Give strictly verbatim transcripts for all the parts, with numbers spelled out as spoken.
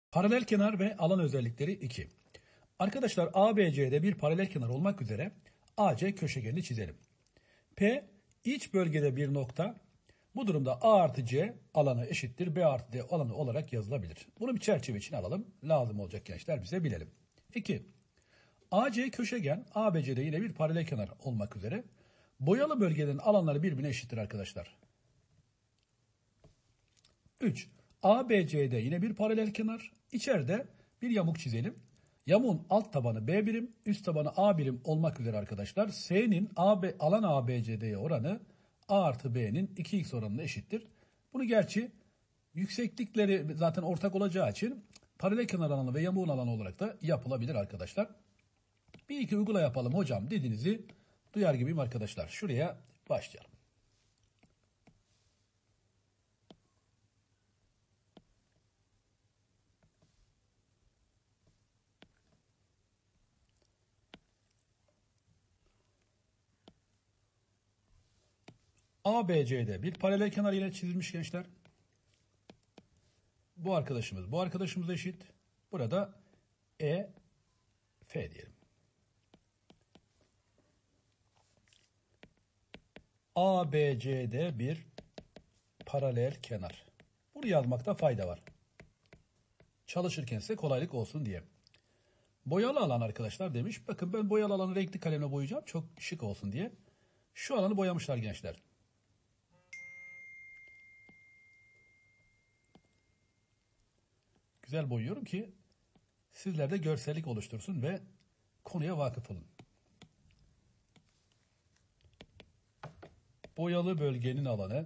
Paralel kenar ve alan özellikleri iki. Arkadaşlar A B C'de bir paralel kenar olmak üzere A C köşegenini çizelim. P iç bölgede bir nokta. Bu durumda A artı C alanı eşittir B artı D alanı olarak yazılabilir. Bunu bir çerçeve için alalım. Lazım olacak gençler bize bilelim. iki. A C köşegen A B C'de yine bir paralel kenar olmak üzere boyalı bölgenin alanları birbirine eşittir arkadaşlar. üç. A B C'de yine bir paralel kenar. İçeride bir yamuk çizelim. Yamuğun alt tabanı B birim, üst tabanı A birim olmak üzere arkadaşlar. S'nin A B, alan A B C D'ye oranı A artı B'nin iki x oranına eşittir. Bunu gerçi yükseklikleri zaten ortak olacağı için paralel kenar alanı ve yamuğun alanı olarak da yapılabilir arkadaşlar. Bir iki uygula yapalım hocam dediğinizi duyar gibiyim arkadaşlar. Şuraya başlayalım. A B C'de bir paralel kenar ile çizilmiş gençler. Bu arkadaşımız bu arkadaşımız eşit. Burada E F diyelim. A B C'de bir paralel kenar. Bunu yazmakta fayda var. Çalışırken size kolaylık olsun diye. Boyalı alan arkadaşlar demiş. Bakın ben boyalı alanı renkli kalemle boyayacağım. Çok şık olsun diye. Şu alanı boyamışlar gençler. Güzel boyuyorum ki sizler de görsellik oluştursun ve konuya vakıf olun. Boyalı bölgenin alanı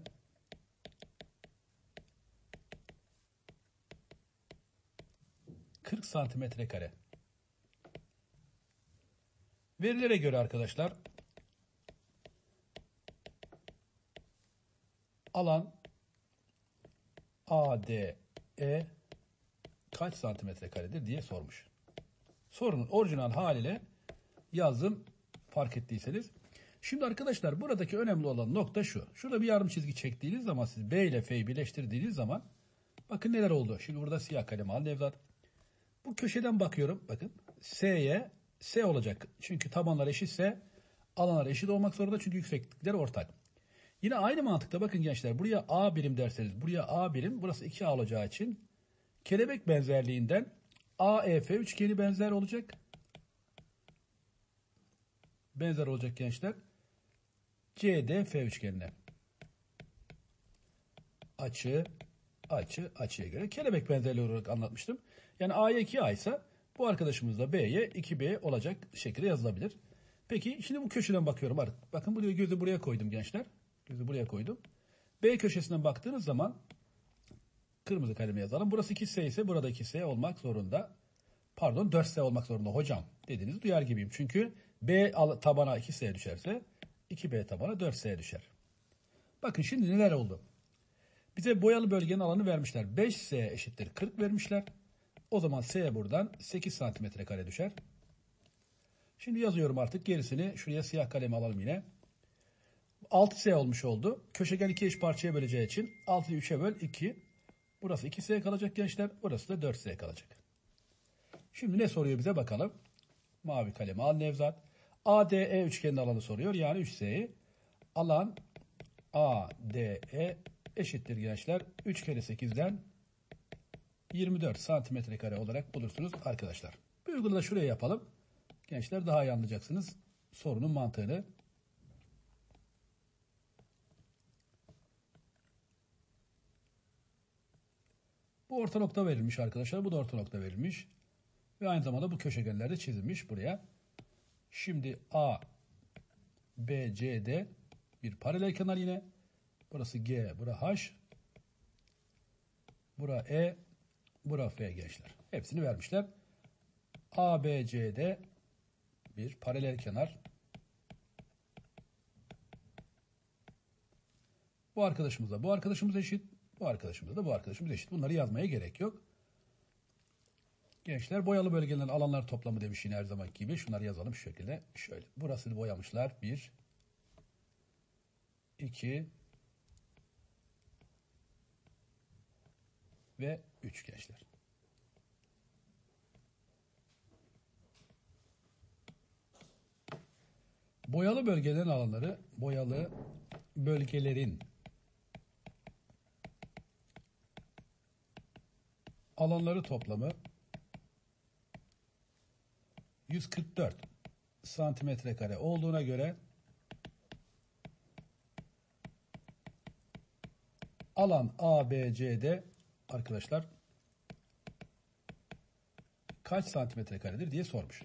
kırk santimetre kare. Verilere göre arkadaşlar alan A D E kaç santimetre karedir diye sormuş. Sorunun orijinal haliyle yazdım fark ettiyseniz. Şimdi arkadaşlar buradaki önemli olan nokta şu. Şurada bir yarım çizgi çektiğiniz zaman siz B ile F'yi birleştirdiğiniz zaman bakın neler oldu. Şimdi burada siyah kalem al Nevzat. Bu köşeden bakıyorum bakın S'ye S olacak. Çünkü tabanlar eşitse alanlar eşit olmak zorunda çünkü yükseklikleri ortak. Yine aynı mantıkta bakın gençler buraya A birim derseniz buraya A birim burası iki A olacağı için kelebek benzerliğinden A E F üçgeni benzer olacak. Benzer olacak gençler. C D F üçgenine. Açı, açı, açıya göre kelebek benzerliği olarak anlatmıştım. Yani A'ya iki A ise bu arkadaşımız da B'ye iki B olacak şekilde yazılabilir. Peki şimdi bu köşeden bakıyorum. Bakın buraya gözü buraya koydum gençler. Gözü buraya koydum. B köşesinden baktığınız zaman kırmızı kalemi yazalım. Burası iki S ise burada iki S olmak zorunda. Pardon dört S olmak zorunda hocam dediğinizi duyar gibiyim. Çünkü B tabana iki S düşerse iki B tabana dört S düşer. Bakın şimdi neler oldu? Bize boyalı bölgenin alanı vermişler. beş S eşittir kırk vermişler. O zaman S buradan sekiz santimetre kare düşer. Şimdi yazıyorum artık gerisini. Şuraya siyah kalemi alalım yine. altı S olmuş oldu. Köşegen iki eş parçaya böleceği için altıyı üçe böl iki. Burası iki S kalacak gençler. Burası da dört S kalacak. Şimdi ne soruyor bize bakalım. Mavi kalemi al Nevzat. A D E üçgenin alanı soruyor. Yani üç S'yi. Alan A D E eşittir gençler. üç kere sekizden yirmi dört santimetre kare olarak bulursunuz arkadaşlar. Bir uygulama şuraya yapalım. Gençler daha iyi anlayacaksınız sorunun mantığını. Bu orta nokta verilmiş arkadaşlar. Bu da orta nokta verilmiş. Ve aynı zamanda bu köşegenler de çizilmiş buraya. Şimdi A, B, C'de bir paralel kenar yine. Burası G, bura H. Bura E, bura F gençler. Hepsini vermişler. A, B, C'de bir paralel kenar. Bu arkadaşımızla bu arkadaşımız eşit. Bu arkadaşımızla da bu arkadaşımız eşit. Bunları yazmaya gerek yok. Gençler boyalı bölgelerin alanlar toplamı demiş yine her zaman gibi. Şunları yazalım şu şekilde. Şöyle. Burasını boyamışlar. bir, iki ve üç gençler. Boyalı bölgelerin alanları, boyalı bölgelerin alanları toplamı yüz kırk dört santimetre kare olduğuna göre alan A B C'de arkadaşlar kaç santimetre karedir diye sormuş.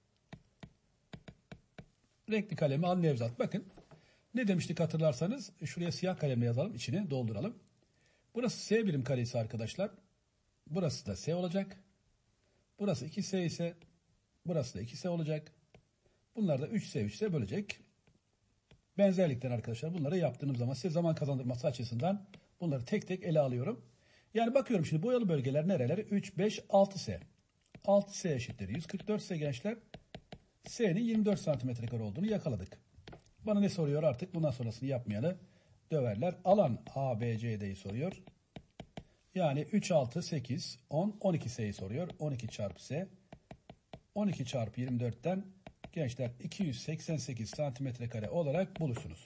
Renkli kalemi al Nevzat. Bakın ne demiştik hatırlarsanız, şuraya siyah kalemle yazalım, içini dolduralım. Burası S birim karesi arkadaşlar. Burası da S olacak. Burası iki S ise burası da iki S olacak. Bunlar da üç S üç S bölecek. Benzerlikten arkadaşlar bunları yaptığım zaman size zaman kazandırması açısından bunları tek tek ele alıyorum. Yani bakıyorum şimdi boyalı bölgeler nereleri? üç, beş, altı S. altı S eşittir yüz kırk dört ise gençler S'nin yirmi dört santimetre kare olduğunu yakaladık. Bana ne soruyor artık? Bundan sonrasını yapmayanı döverler. Alan A B C D'yi soruyor. Yani üç, altı, sekiz, on, on iki S'yi soruyor. on iki çarpı S. on iki çarpı yirmi dörtten gençler iki yüz seksen sekiz santimetre kare olarak bulursunuz.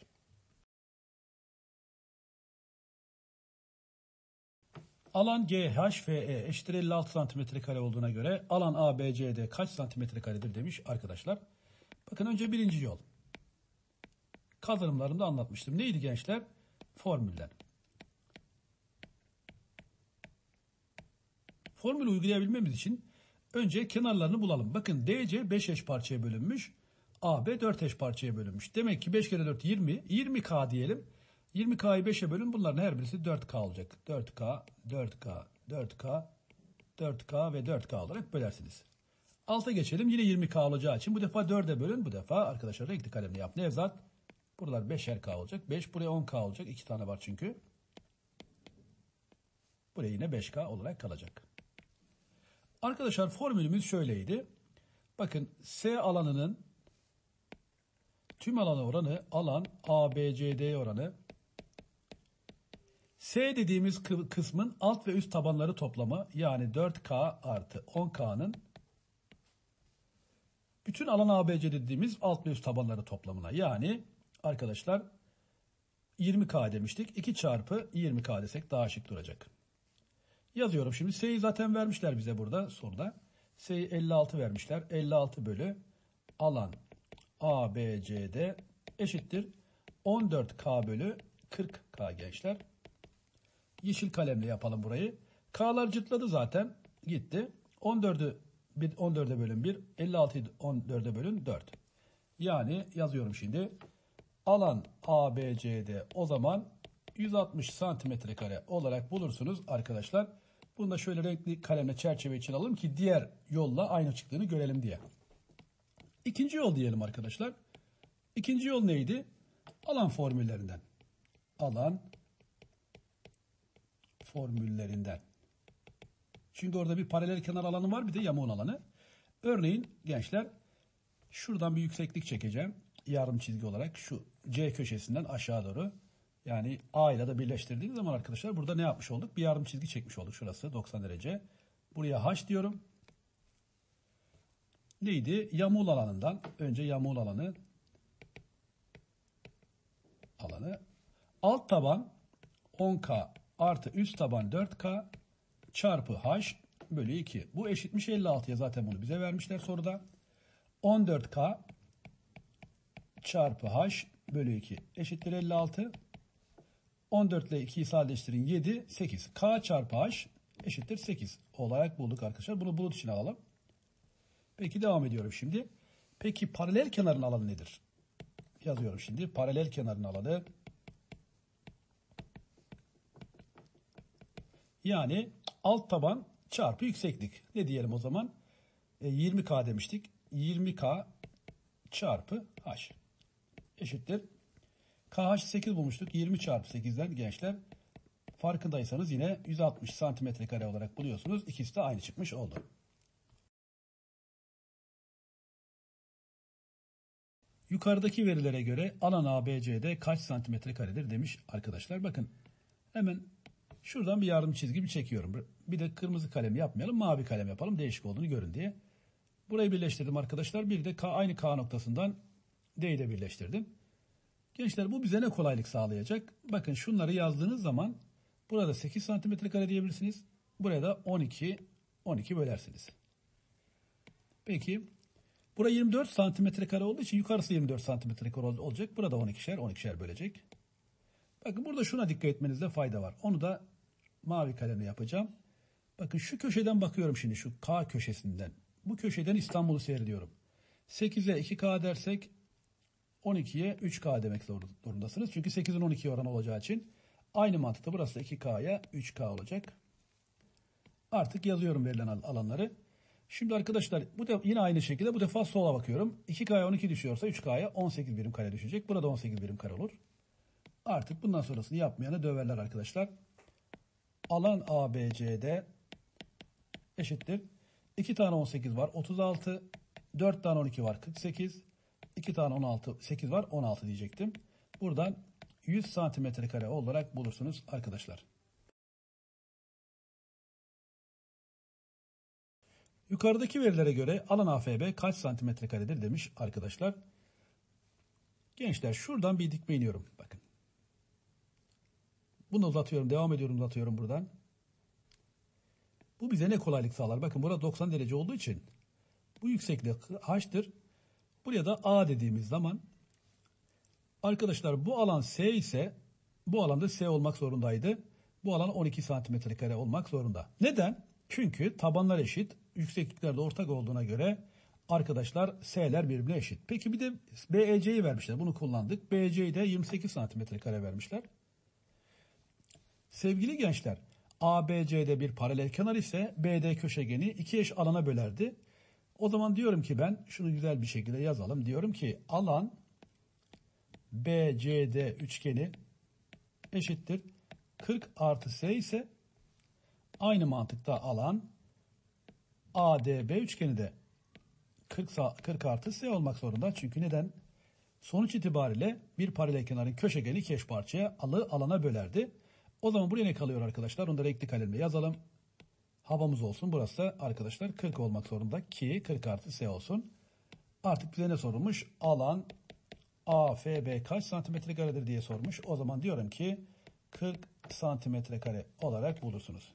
Alan G H F E eşittir elli altı santimetre kare olduğuna göre alan A B C D kaç santimetre karedir demiş arkadaşlar. Bakın önce birinci yol. Kazanımlarında anlatmıştım. Neydi gençler? Formüller. Formülü uygulayabilmemiz için önce kenarlarını bulalım. Bakın D C beş eş parçaya bölünmüş. A B dört eş parçaya bölünmüş. Demek ki beş kere dört yirmi. yirmi K diyelim. yirmi K'yı beşe bölün. Bunların her birisi dört K olacak. dört K, dört K, dört K, dört K ve dört K olarak bölersiniz. Alta geçelim. Yine yirmi K olacağı için bu defa dörde bölün. Bu defa arkadaşlar renkli kalemle yap. Nevzat. Buralar beşer K olacak. beş buraya on K olacak. iki tane var çünkü. Buraya yine beş K olarak kalacak. Arkadaşlar formülümüz şöyleydi. Bakın S alanının tüm alanı oranı alan A B C D oranı S dediğimiz kısmın alt ve üst tabanları toplamı, yani dört K artı on K'nın bütün alan A B C dediğimiz alt ve üst tabanları toplamına, yani arkadaşlar yirmi K demiştik. iki çarpı yirmi K desek daha şık duracak. Yazıyorum şimdi. S'yi zaten vermişler bize burada soruda. S'yi elli altı vermişler. elli altı bölü alan A B C D eşittir on dört K bölü kırk K gençler. Yeşil kalemle yapalım burayı. K'lar cırtladı zaten. Gitti. on dördü on dörde bölün bir. elli altıyı on dörde bölün dört. Yani yazıyorum şimdi. Alan A B C D o zaman yüz altmış santimetre kare olarak bulursunuz arkadaşlar. Bunu da şöyle renkli kalemle çerçeve için alalım ki diğer yolla aynı çıktığını görelim diye. İkinci yol diyelim arkadaşlar. İkinci yol neydi? Alan formüllerinden. Alan formüllerinden. Çünkü orada bir paralel kenar alanı var, bir de yamuğun alanı. Örneğin gençler şuradan bir yükseklik çekeceğim. Yarım çizgi olarak şu C köşesinden aşağı doğru. Yani A ile de birleştirdiğimiz zaman arkadaşlar burada ne yapmış olduk? Bir yarım çizgi çekmiş olduk. Şurası doksan derece. Buraya H diyorum. Neydi? Yamuğun alanından. Önce yamuğun alanı. Alanı. Alt taban on K artı üst taban dört K çarpı H bölü iki. Bu eşitmiş elli altıya, zaten bunu bize vermişler soruda. on dört K çarpı H bölü iki eşittir elli altı. on dört ile ikiyi sadeleştirin yedi, sekiz. K çarpı H eşittir sekiz olarak bulduk arkadaşlar. Bunu bulut için alalım. Peki devam ediyorum şimdi. Peki paralel kenarın alanı nedir? Yazıyorum şimdi. Paralel kenarın alanı, yani alt taban çarpı yükseklik. Ne diyelim o zaman? E, yirmi K demiştik. yirmi K çarpı H eşittir. K H sekiz bulmuştuk. yirmi çarpı sekizden gençler farkındaysanız yine yüz altmış santimetre kare olarak buluyorsunuz. İkisi de aynı çıkmış oldu. Yukarıdaki verilere göre alan A B C D kaç santimetre karedir demiş arkadaşlar. Bakın hemen şuradan bir yarım çizgi çekiyorum. Bir de kırmızı kalem yapmayalım, mavi kalem yapalım, değişik olduğunu görün diye. Burayı birleştirdim arkadaşlar. Bir de K, aynı K noktasından D'yi de birleştirdim. Gençler bu bize ne kolaylık sağlayacak? Bakın şunları yazdığınız zaman burada sekiz santimetre kare diyebilirsiniz. Buraya da on iki, on iki bölersiniz. Peki burası yirmi dört santimetre kare olduğu için yukarısı yirmi dört santimetre kare olacak. Burada on ikişer, on ikişer bölecek. Bakın burada şuna dikkat etmenizde fayda var. Onu da mavi kalemle yapacağım. Bakın şu köşeden bakıyorum şimdi, şu K köşesinden. Bu köşeden İstanbul'u seyrediyorum. sekize iki K dersek on ikiye üç K demek zorundasınız. Çünkü sekizin on ikiye oranı olacağı için aynı mantıkta burası da iki K'ya üç K olacak. Artık yazıyorum verilen alanları. Şimdi arkadaşlar bu da yine aynı şekilde bu defa sola bakıyorum. iki K'ya on iki düşüyorsa üç K'ya on sekiz birim kare düşecek. Burada on sekiz birim kare olur. Artık bundan sonrasını yapmayana döverler arkadaşlar. Alan A B C'de eşittir. iki tane on sekiz var otuz altı. dört tane on iki var kırk sekiz. iki tane on altı, sekiz var on altı diyecektim. Buradan yüz santimetre kare olarak bulursunuz arkadaşlar. Yukarıdaki verilere göre alan A F B kaç santimetre karedir demiş arkadaşlar. Gençler şuradan bir dikme iniyorum. Bakın. Bunu uzatıyorum. Devam ediyorum uzatıyorum buradan. Bu bize ne kolaylık sağlar? Bakın burada doksan derece olduğu için bu yükseklik H'tır. Buraya da A dediğimiz zaman arkadaşlar bu alan S ise bu alanda S olmak zorundaydı. Bu alan on iki santimetre kare olmak zorunda. Neden? Çünkü tabanlar eşit. Yükseklikler de ortak olduğuna göre arkadaşlar S'ler birbirine eşit. Peki bir de B E C'yi vermişler. Bunu kullandık. B E C'yi de yirmi sekiz santimetre kare vermişler. Sevgili gençler, A B C'de bir paralel kenar ise B D köşegeni iki eş alana bölerdi. O zaman diyorum ki ben şunu güzel bir şekilde yazalım. Diyorum ki alan B C D üçgeni eşittir kırk artı S ise aynı mantıkta alan A D B üçgeni de kırk, kırk artı S olmak zorunda. Çünkü neden? Sonuç itibariyle bir paralel kenarın köşegeni iki eş parçaya alı alana bölerdi. O zaman buraya ne kalıyor arkadaşlar? Onu da renkli kalemle yazalım. Havamız olsun. Burası da arkadaşlar kırk olmak zorunda ki kırk artı S olsun. Artık bize ne sorulmuş? Alan A F B kaç santimetre karedir diye sormuş. O zaman diyorum ki kırk santimetre kare olarak bulursunuz.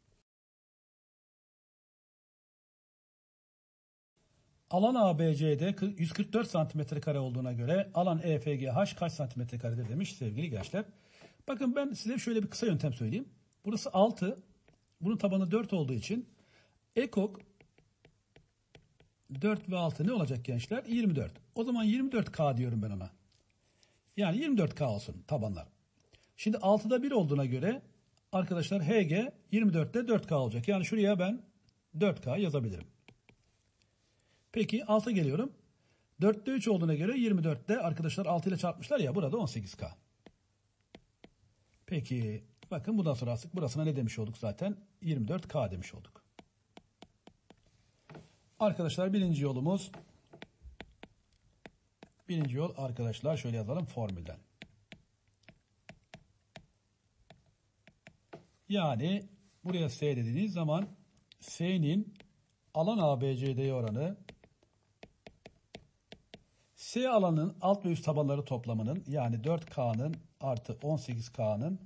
Alan A B C'de yüz kırk dört santimetre kare olduğuna göre alan E F G H kaç santimetre karedir demiş sevgili gençler. Bakın ben size şöyle bir kısa yöntem söyleyeyim. Burası altı. Bunun tabanı dört olduğu için ekok dört ve altı ne olacak gençler? yirmi dört. O zaman yirmi dört K diyorum ben ona. Yani yirmi dört K olsun tabanlar. Şimdi altıda bir olduğuna göre arkadaşlar H G yirmi dörtte dört K olacak. Yani şuraya ben dört K yazabilirim. Peki alta geliyorum. dörtte üç olduğuna göre yirmi dörtte arkadaşlar altı ile çarpmışlar ya, burada on sekiz K. Peki bakın bundan sonra artık burasına ne demiş olduk zaten? yirmi dört K demiş olduk. Arkadaşlar birinci yolumuz birinci yol arkadaşlar şöyle yazalım formülden. Yani buraya S dediğiniz zaman S'nin alan A B C D'ye oranı S alanın alt ve üst tabanları toplamının yani dört K'nın artı on sekiz K'nın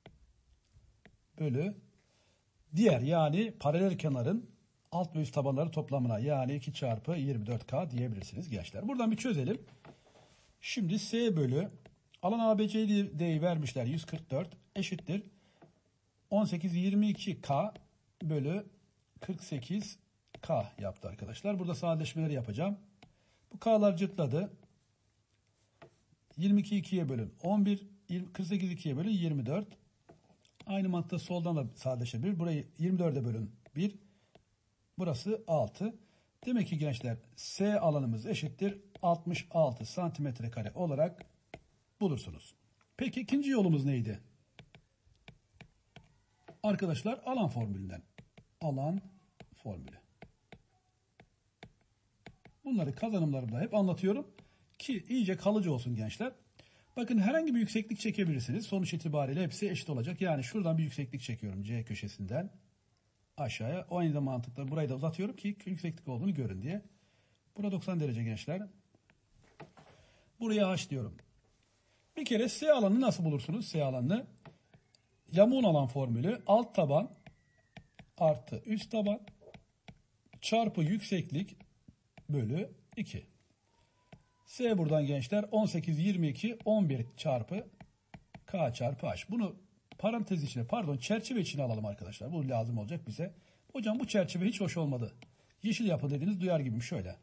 bölü diğer yani paralel kenarın alt ve üst tabanları toplamına yani iki çarpı yirmi dört K diyebilirsiniz gençler. Buradan bir çözelim. Şimdi S bölü alan A B C D'yi vermişler yüz kırk dört eşittir on sekiz yirmi iki K bölü kırk sekiz K yaptı arkadaşlar. Burada sadeleşmeleri yapacağım. Bu K'lar cırtladı. yirmi iki ikiye bölün on bir, kırk sekiz ikiye bölün yirmi dört. Aynı mantıkta soldan da sadeleşebilir. Burayı yirmi dörde bölün bir. Burası altı. Demek ki gençler S alanımız eşittir altmış altı santimetre kare olarak bulursunuz. Peki ikinci yolumuz neydi? Arkadaşlar alan formülünden. Alan formülü. Bunları kazanımlarımda hep anlatıyorum ki iyice kalıcı olsun gençler. Bakın herhangi bir yükseklik çekebilirsiniz. Sonuç itibariyle hepsi eşit olacak. Yani şuradan bir yükseklik çekiyorum C köşesinden aşağıya. O aynı mantıkla burayı da uzatıyorum ki yükseklik olduğunu görün diye. Burada doksan derece gençler. Buraya H diyorum. Bir kere S alanını nasıl bulursunuz? S alanını yamuğun alan formülü alt taban artı üst taban çarpı yükseklik bölü iki. S buradan gençler on sekiz, yirmi iki, on bir çarpı K çarpı H. Bunu parantez içine, pardon çerçeve içine alalım arkadaşlar. Bu lazım olacak bize. Hocam bu çerçeve hiç hoş olmadı. Yeşil yapı dediğiniz duyar gibiyim şöyle.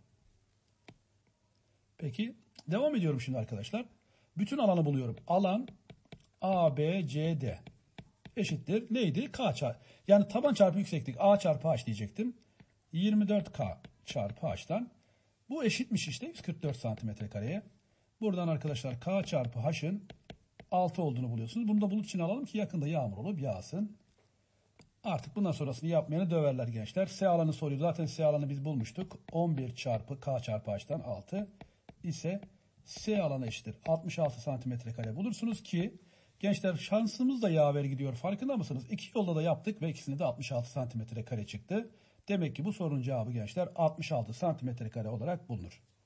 Peki devam ediyorum şimdi arkadaşlar. Bütün alanı buluyorum. Alan A, B, C, D eşittir. Neydi? K çarpı. Yani taban çarpı yükseklik A çarpı H diyecektim. yirmi dört K çarpı H'tan. Bu eşitmiş işte yüz kırk dört santimetre kareye. Buradan arkadaşlar K çarpı H'ın altı olduğunu buluyorsunuz. Bunu da bulut için alalım ki yakında yağmur olup yağsın. Artık bundan sonrasını yapmayanı döverler gençler. S alanı soruyor. Zaten S alanı biz bulmuştuk. on bir çarpı K çarpı H'tan altı ise S alanı eşittir. altmış altı santimetre kare bulursunuz ki gençler şansımız da yaver gidiyor. Farkında mısınız? İki yolda da yaptık ve ikisinde de altmış altı santimetre kare çıktı. Demek ki bu sorunun cevabı gençler altmış altı santimetre kare olarak bulunur.